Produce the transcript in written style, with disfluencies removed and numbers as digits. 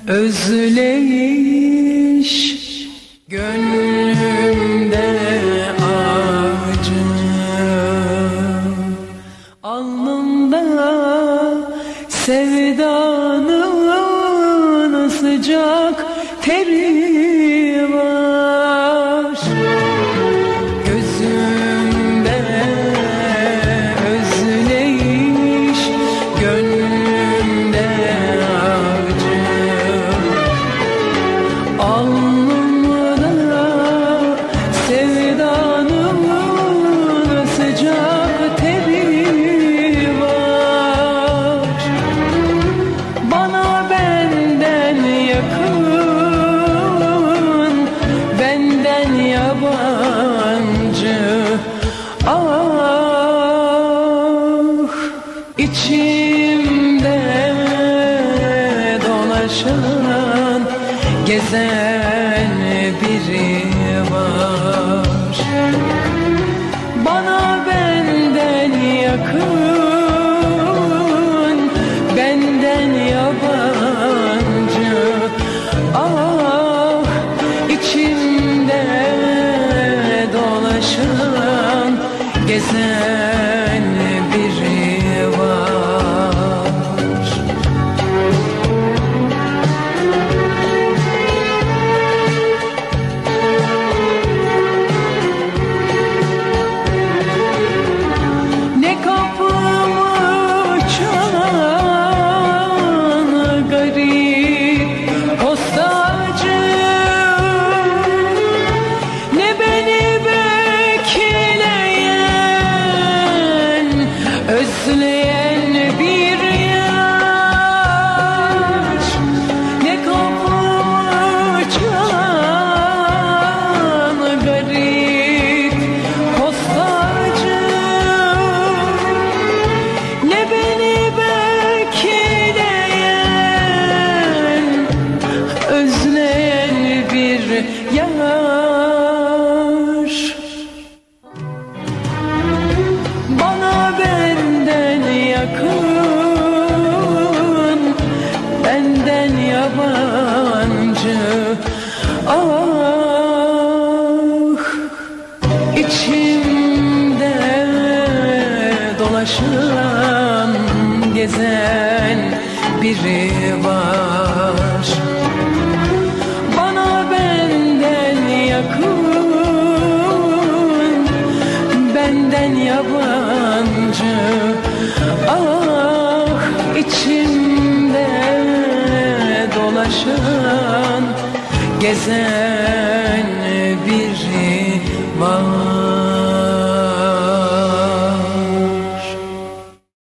Özleyiş gönlümde acı, alnımda sevdanın sıcak teri var. Gözümde özleyiş, gönlümde acı, alnımda sevdanın sıcak teri var. Bana benden yakın, benden yabancı. Ah, içimde dolaşan, gezen biri var. Bana benden yakın, benden yabancı. Ah, içimde dolaşan, gezen biri var. Ne kapımı çalan garip postacı, ne beni bekleyen, özleyen bir yaş. Ne kapımı çalan garip postacı, ne beni bekleyen, özleyen bir yaş. Bana benden yakın, benden yabancı. Ah, içimde dolaşan, gezen biri var. Bana benden yakın, benden yabancı. Ah, içimde dolaşan, gezen biri var.